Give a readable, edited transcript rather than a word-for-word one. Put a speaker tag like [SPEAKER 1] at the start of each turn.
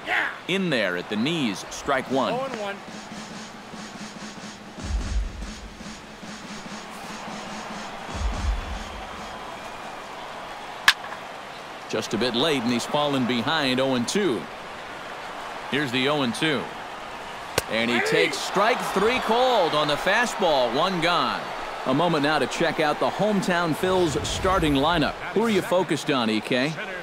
[SPEAKER 1] In there at the knees, strike one.
[SPEAKER 2] 0-1.
[SPEAKER 1] Just a bit late, and he's fallen behind 0-2. Here's the 0-2. And he takes strike three called on the fastball. One gone. A moment now to check out the hometown Phil's starting lineup. Who are you focused on, EK?